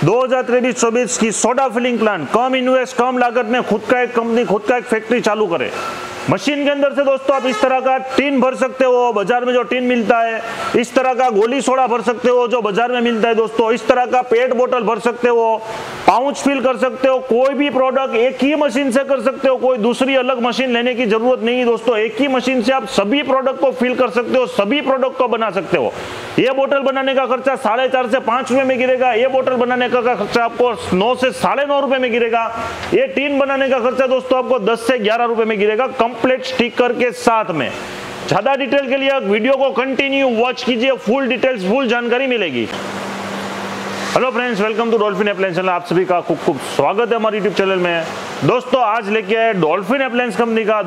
2023-24 की soda filling plant, कम invest कम लागत में खुद का एक कंपनी, खुद का एक फैक्ट्री चालू करे। मशीन के अंदर से दोस्तों आप इस तरह का टीन भर सकते हो, बाजार में जो टीन मिलता है, इस तरह का गोली सोडा भर सकते हो जो बाजार में मिलता है दोस्तों, इस तरह का पेट बोतल भर सकते हो, पाउच फिल कर सकते हो। कोई भी प्रोडक्ट एक ही मशीन से कर सकते हो, कोई दूसरी अलग मशीन लेने की जरूरत नहीं है दोस्तों। एक ही मशीन से आप सभी प्रोडक्ट को फिल कर सकते हो, सभी प्रोडक्ट को बना सकते हो। ये बोतल बनाने का खर्चा 4.5 से 5 रुपए में गिरेगा, ये बोतल बनाने का खर्चा आपको 9 से 9.5 रुपए में गिरेगा, ये टीन बनाने का खर्चा दोस्तों आपको 10 से 11 रुपए में गिरेगा, कंप्लीट स्टिकर के साथ में। ज्यादा डिटेल के लिए वीडियो को कंटिन्यू वॉच कीजिए, फुल डिटेल्स, फुल जानकारी मिलेगी। Hello friends, welcome to Dolphin Appliance channel. आप सभी का खूब खूब स्वागत है हमारे यूट्यूब चैनल में। दोस्तों आज लेके आए डॉल्फिन अप्लायंस कंपनी का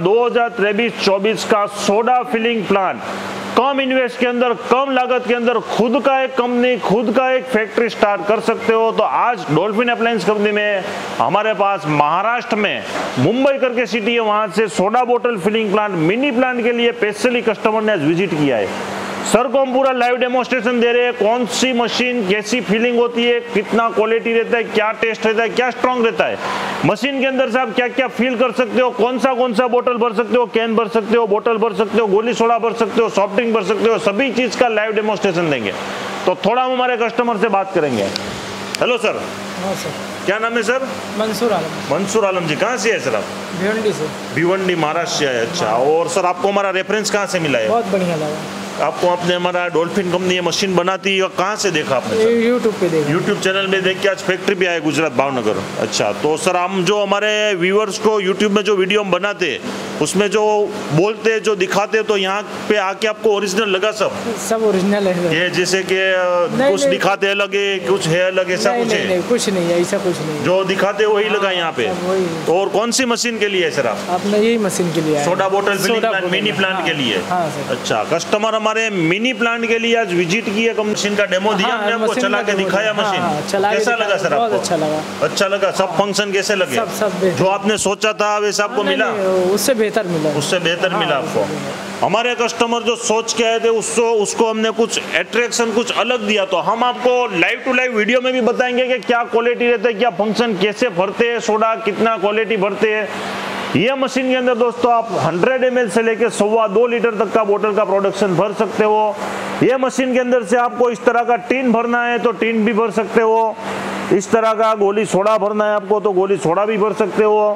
2023-24 का सोडा फिलिंग प्लांट। कम इन्वेस्ट के अंदर, कम लागत के अंदर खुद का एक कंपनी, खुद का एक फैक्ट्री स्टार्ट कर सकते हो। तो आज डॉल्फिन अप्लायंस कंपनी में हमारे पास महाराष्ट्र में मुंबई करके सिटी है, वहां से सोडा बोतल फिलिंग प्लांट, मिनी प्लांट के लिए स्पेशली कस्टमर ने आज विजिट किया है। सर को हम पूरा लाइव डेमोन्स्ट्रेशन दे रहे हैं, कौन सी मशीन कैसी फीलिंग होती है, कितना क्वालिटी रहता है, क्या टेस्ट रहता है, क्या स्ट्रॉन्ग रहता है, मशीन के अंदर से आप क्या क्या फील कर सकते हो, कौन सा बोतल भर सकते हो, कैन भर सकते हो, बोतल भर सकते हो, गोली सोडा भर सकते हो, सॉफ्ट ड्रिंक भर सकते हो, सभी चीज का लाइव डेमोन्स्ट्रेशन देंगे। तो थोड़ा हम हमारे कस्टमर से बात करेंगे। Hello sir. हाँ सर। क्या नाम है सर? मंसूर आलम। मंसूर आलम जी, कहाँ से है सर आप? भिवंडी से। भिवंडी महाराष्ट्र से है। अच्छा, और सर आपको हमारा रेफरेंस कहाँ से मिला है? बहुत बढ़िया लगा। आपको आपने हमारा डॉल्फिन कंपनी ये मशीन बनाती है, कहाँ से देखा आपने? यूट्यूब पे देखा। यूट्यूब चैनल में देख के आज फैक्ट्री पे आए गुजरात भावनगर। अच्छा, तो सर हम जो हमारे व्यूअर्स को यूट्यूब में जो वीडियो हम बनाते उसमें जो बोलते, जो दिखाते, तो यहाँ पे आके आपको ओरिजिनल लगा? सब ओरिजिनल है। ये जैसे कि कुछ दिखाते अलग है, कुछ है अलग, ऐसा कुछ है? नहीं, कुछ नहीं, ऐसा कुछ नहीं। जो दिखाते वही लगा यहाँ पे। तो और कौन सी मशीन के लिए है सर आप? आपने यही मशीन के लिए? सोडा बोतल फिलिंग प्लांट, मिनी प्लांट के लिए। अच्छा, कस्टमर हमारे मिनी प्लांट के लिए आज विजिट किए, मशीन का डेमो दिया हमने आपको, चला के दिखाया मशीन। कैसा लगा सर आपको? अच्छा लगा। अच्छा लगा। सब फंक्शन कैसे लगे? सब जो आपने सोचा था वैसा आपको मिला? उससे बेहतर मिला। उससे बेहतर मिला आपको? हमारे कस्टमर जो सोच के आए थे उसको हमने कुछ अट्रैक्शन कुछ अलग दिया। तो हम आपको लाइव टू लाइव वीडियो में भी बताएंगे कि क्या क्वालिटी रहता है, क्या फंक्शन, कैसे भरते हैं सोडा, कितना क्वालिटी भरते हैं। ये मशीन के अंदर दोस्तों आप 100 ml से लेके 2.25 लीटर तक का बोतल का प्रोडक्शन भर सकते हो। ये मशीन के अंदर से आपको इस तरह का टीन भरना है तो टीन भी भर सकते हो, इस तरह का गोली सोडा भरना है आपको तो गोली सोडा भी भर सकते हो,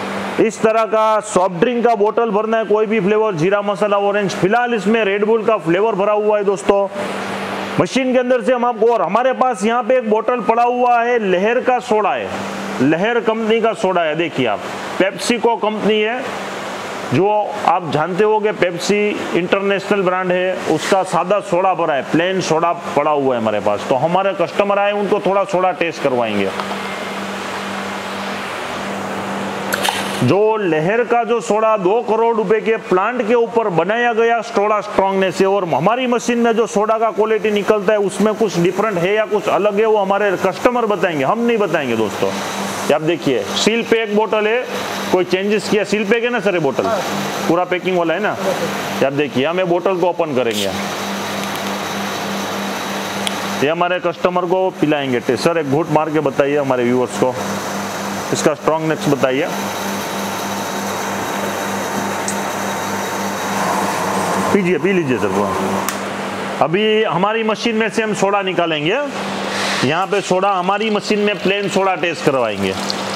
इस तरह का सॉफ्ट ड्रिंक का बोतल भरना है, कोई भी फ्लेवर, जीरा, मसाला, ऑरेंज। फिलहाल इसमें रेड बुल का फ्लेवर भरा हुआ है दोस्तों मशीन के अंदर से हम आपको। और हमारे पास यहाँ पे एक बोतल पड़ा हुआ है, लहर का सोडा है, लहर कंपनी का सोडा है। देखिए आप, पेप्सिको कंपनी है, जो आप जानते हो कि पेप्सी इंटरनेशनल ब्रांड है, उसका सादा सोडा भरा है, प्लेन सोडा पड़ा हुआ है हमारे पास। तो हमारे कस्टमर आए, उनको थोड़ा सोडा टेस्ट करवाएंगे। जो लहर का जो सोडा 2 करोड़ रुपए के प्लांट के ऊपर बनाया गया सोडा स्ट्रॉन्गनेस है, और हमारी मशीन में जो सोडा का क्वालिटी निकलता है उसमें कुछ डिफरेंट है या कुछ अलग है, वो हमारे कस्टमर बताएंगे, हम नहीं बताएंगे दोस्तों। आप देखिए, सील पैक बोतल है, कोई चेंजेस किया? सील पैक है ना सर, ये बोतल पूरा पैकिंग वाला है ना। आप देखिए, हम बोतल को ओपन करेंगे, ये हमारे कस्टमर को पिलाएंगे। सर एक घूंट मार के बताइए हमारे व्यूअर्स को, इसका स्ट्रॉन्गनेस बताइए। पीजिए, पी लीजिए सर वो। अभी हमारी मशीन में से हम सोडा निकालेंगे, यहाँ पे सोडा हमारी मशीन में प्लेन सोडा टेस्ट करवाएंगे।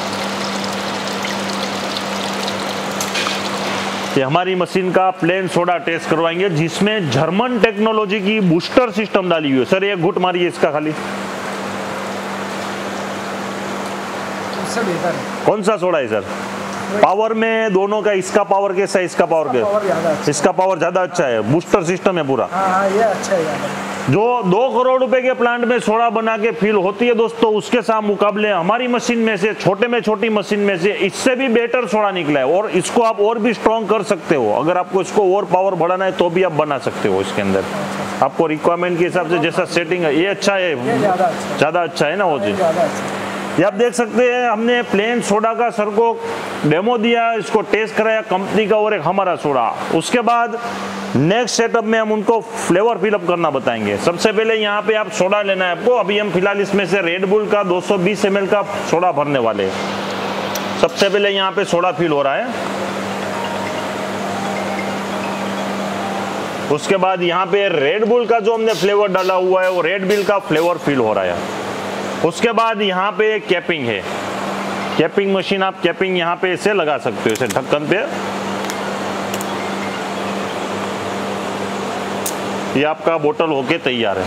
ये हमारी मशीन का प्लेन सोडा टेस्ट करवाएंगे, जिसमें जर्मन टेक्नोलॉजी की बूस्टर सिस्टम डाली हुई है। सर एक घुट मारिए इसका खाली। कौन सा सोडा है सर? पावर में दोनों का, इसका पावर कैसा है? इसका पावर कैसा? इसका पावर ज्यादा अच्छा है, बूस्टर सिस्टम है पूरा। ये अच्छा है। जो 2 करोड़ रुपए के प्लांट में सोडा बना के फील होती है दोस्तों, उसके साथ मुकाबले हमारी मशीन में से, छोटे में छोटी मशीन में से इससे भी बेटर सोडा निकला है। और इसको आप और भी स्ट्रॉन्ग कर सकते हो, अगर आपको इसको और पावर बढ़ाना है तो भी आप बना सकते हो। इसके अंदर आपको रिक्वायरमेंट के हिसाब से जैसा सेटिंग है, ये अच्छा है, ज्यादा अच्छा है ना वो चीज। ये आप देख सकते हैं, हमने प्लेन सोडा का सर को डेमो दिया, इसको टेस्ट कराया कंपनी का और एक हमारा सोडा। उसके बाद नेक्स्ट सेटअप में हम उनको फ्लेवर फिलअप करना बताएंगे। सबसे पहले यहाँ पे आप सोडा लेना है आपको। अभी हम फिलहाल इसमें से रेड बुल का 220 ml का सोडा भरने वाले हैं। सबसे पहले यहाँ पे सोडा फिल हो रहा है। उसके बाद यहाँ पे रेड बुल का जो हमने फ्लेवर डाला हुआ है वो रेड बुल का फ्लेवर फिल हो रहा है। उसके बाद यहाँ पे कैपिंग है, कैपिंग मशीन, आप कैपिंग यहाँ पे इसे लगा सकते हो, इसे ढक्कन पे। ये आपका बोतल होके तैयार है।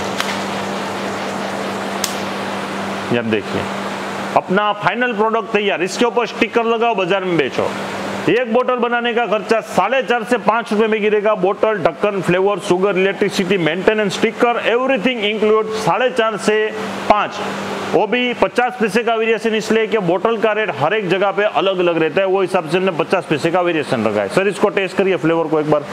ये देखिए अपना फाइनल प्रोडक्ट तैयार। इसके ऊपर स्टिकर लगाओ, बाजार में बेचो। एक बोतल बनाने का खर्चा 4.5 से 5 रुपए में गिरेगा। बोतल, ढक्कन, flavour, sugar, electricity, maintenance, sticker, everything include 4.5 से 5। वो भी 50 पैसे का वेरिएशन, इसलिए कि बोतल का रेट हर एक जगह पे अलग अलग रहता है, वो हिसाब से हमने 50 पैसे का वेरिएशन रखा है। सर इसको टेस्ट करिए, फ्लेवर को एक बार,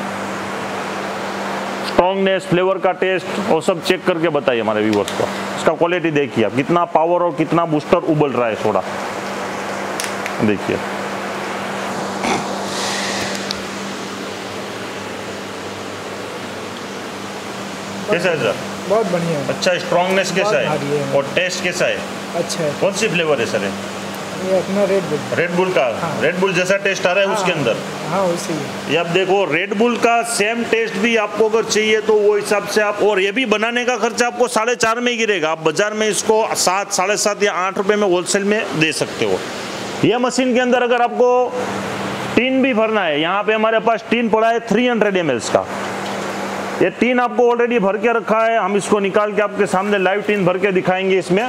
स्ट्रॉन्गनेस, फ्लेवर का टेस्ट वो सब चेक करके बताइए हमारे व्यूअर्स को। इसका क्वालिटी देखिए आप, कितना पावर और कितना बूस्टर उबल रहा है सोडा, देखिए। कैसा है सर? बहुत बढ़िया है। अच्छा, स्ट्रॉन्गनेस कैसा है और टेस्ट कैसा है? अच्छा है। कौन सी फ्लेवर है सर? ये अपना रेड बुल। रेड बुल का, हाँ। रेड बुल जैसा टेस्ट आ रहा है उसके अंदर। हाँ उसी है। ये आप देखो, रेड बुल का सेम टेस्ट भी आपको अगर चाहिए तो वो हिसाब से आप, और ये भी बनाने का खर्चा आपको 4.5 में ही गिरेगा। आप बाजार में इसको 7, 7.5 या 8 रुपए में होलसेल में दे सकते हो। यह मशीन के अंदर अगर आपको टीन भी भरना है, यहाँ पे हमारे पास टीन पड़ा है 300 ml का। ये टीन आपको ऑलरेडी भर के रखा है, हम इसको निकाल के आपके सामने लाइव टीन भर के दिखाएंगे। इसमें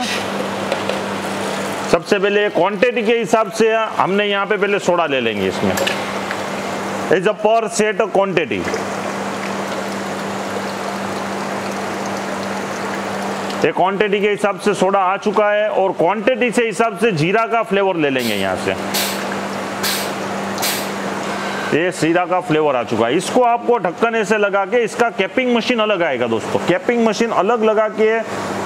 सबसे पहले क्वांटिटी के हिसाब से हमने यहाँ पे पहले सोडा ले लेंगे। इसमें इज अ पर सेट क्वांटिटी। ये क्वांटिटी के हिसाब से सोडा आ चुका है, और क्वांटिटी से हिसाब से जीरा का फ्लेवर ले लेंगे यहाँ से। ये जीरा का फ्लेवर आ चुका है। इसको आपको ढक्कन ऐसे लगा के, इसका कैपिंग मशीन अलग आएगा दोस्तों, कैपिंग मशीन अलग लगा के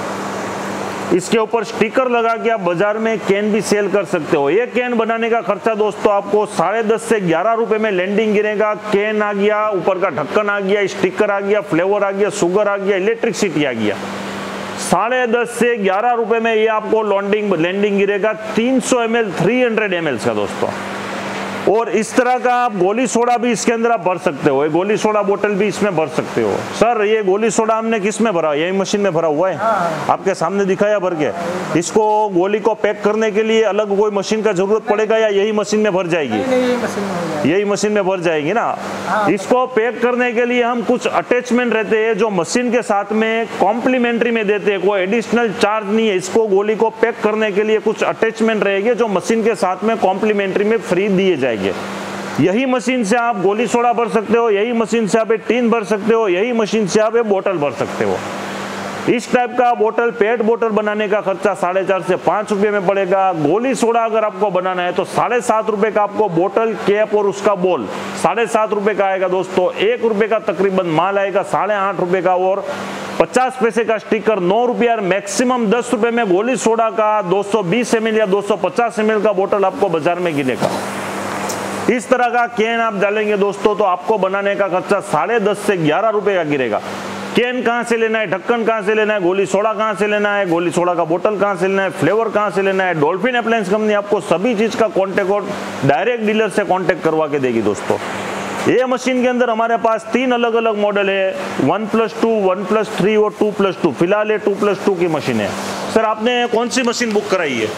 इसके ऊपर स्टिकर लगा के आप बाजार में कैन भी सेल कर सकते हो। ये कैन बनाने का खर्चा दोस्तों आपको 10.5 से 11 रुपए में लैंडिंग गिरेगा। कैन आ गया, ऊपर का ढक्कन आ गया, स्टिकर आ गया, फ्लेवर आ गया, शुगर आ गया, इलेक्ट्रिसिटी आ गया। 10.5 से 11 रुपए में ये आपको लैंडिंग गिरेगा 300 ml 300 ml का दोस्तों। और इस तरह का आप गोली सोडा भी इसके अंदर आप भर सकते हो। ये गोली सोडा बोतल भी इसमें भर सकते हो। सर ये गोली सोडा हमने किस में भरा? यही मशीन में भरा हुआ है। आपके सामने दिखाया भर के। इसको गोली को पैक करने के लिए अलग कोई मशीन का जरूरत पड़ेगा या यही मशीन में भर जाएगी? यही मशीन में भर जाएगी ना। इसको पैक करने के लिए हम कुछ अटैचमेंट रहते हैं जो मशीन के साथ में कॉम्प्लीमेंट्री में देते हैं, कोई एडिशनल चार्ज नहीं है। इसको गोली को पैक करने के लिए कुछ अटैचमेंट रहेंगे जो मशीन के साथ में कॉम्प्लीमेंट्री में फ्री दिए जाएंगे। यही मशीन से आप गोली सोडा भर सकते हो, यही मशीन से आप टीन भर सकते हो, यही मशीन से आप बोतल भर सकते हो। इस टाइप का बोतल, पेट बोतल बनाने का खर्चा 4.5 से 5 रुपए में पड़ेगा। गोली सोडा अगर आपको बनाना है तो 7.5 रुपए का आपको बोतल, कैप और उसका बोल 7.5 रुपए का आएगा दोस्तों। 1 रुपए का तकरीबन माल आएगा, 8.5 रुपए का, और 50 पैसे का स्टिकर, 9 रुपया, और मैक्सिमम 10 रुपए में गोली सोडा का 220 ml या 250 ml का बोतल आपको बाजार में गिरेगा। इस तरह का कैन आप डालेंगे दोस्तों तो आपको बनाने का खर्चा 10.5 से 11 रुपए का गिरेगा। कैन कहाँ से लेना है, ढक्कन कहाँ से लेना है, गोली सोडा कहाँ से लेना है, गोली सोडा का बोतल कहाँ से लेना है, फ्लेवर कहाँ से लेना है, डॉल्फिन अप्लायंस कंपनी आपको सभी चीज का कॉन्टेक्ट और डायरेक्ट डीलर से कॉन्टेक्ट करवा के देगी दोस्तों। ये मशीन के अंदर हमारे पास 3 अलग अलग मॉडल है, 1+2, 1+3 और 2+2। फिलहाल ये 2+2 की मशीन है। सर आपने कौन सी मशीन बुक कराई है?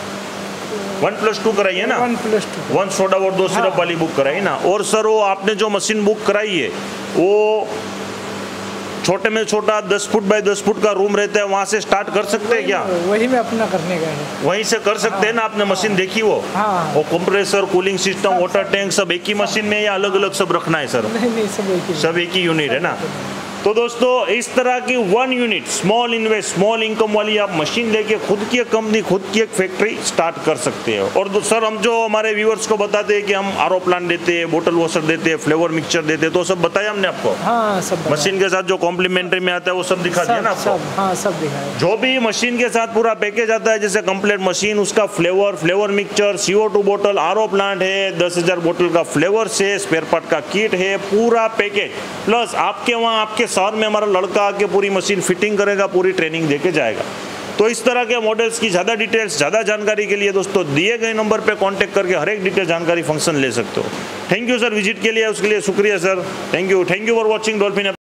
1+2 कराई है ना? 1+2, 1 सोडा और 2 सिरप वाली बुक कराई ना। और सर वो आपने जो मशीन बुक कराई है वो छोटे में छोटा 10 फुट बाय 10 फुट का रूम रहता है, वहाँ से स्टार्ट कर सकते हैं क्या? वही में अपना करने का है, वहीं से कर सकते हैं ना। आपने मशीन देखी वो? हाँ। वो compressor, cooling system, water tank सब एक ही मशीन में या अलग अलग सब रखना है सर? नहीं सब एक ही सब एक ही यूनिट है ना। तो दोस्तों इस तरह की 1 unit small invest small income वाली आप मशीन लेके खुद की एक कंपनी खुद की एक फैक्ट्री स्टार्ट कर सकते हो। और सर हम जो हमारे व्यूअर्स को बताते हैं कि हम आरओ प्लांट देते हैं, बोतल वॉशर देते हैं, फ्लेवर मिक्सचर देते हैं, तो सब बताया हमने आपको। हाँ सब बताया। मशीन के साथ जो कॉम्प्लीमेंट्री में आता है वो सब दिखा दिया ना आपको। हाँ सब दिखाया। जो भी मशीन के साथ पूरा पैकेज आता है, जैसे कंप्लीट मशीन, उसका फ्लेवर मिक्सचर, CO2 बोतल, आरओ प्लांट है, 10,000 बोतल का फ्लेवर से स्पेयर पार्ट का किट है, पूरा पैकेज प्लस आपके वहाँ आपके शहर में हमारा लड़का आके पूरी मशीन फिटिंग करेगा, पूरी ट्रेनिंग देके जाएगा। तो इस तरह के मॉडल्स की ज़्यादा डिटेल्स, ज़्यादा जानकारी के लिए दोस्तों दिए गए नंबर पे कांटेक्ट करके हर एक डिटेल जानकारी फंक्शन ले सकते हो। थैंक यू सर विजिट के लिए, उसके लिए शुक्रिया सर। Thank you for watching dolphin.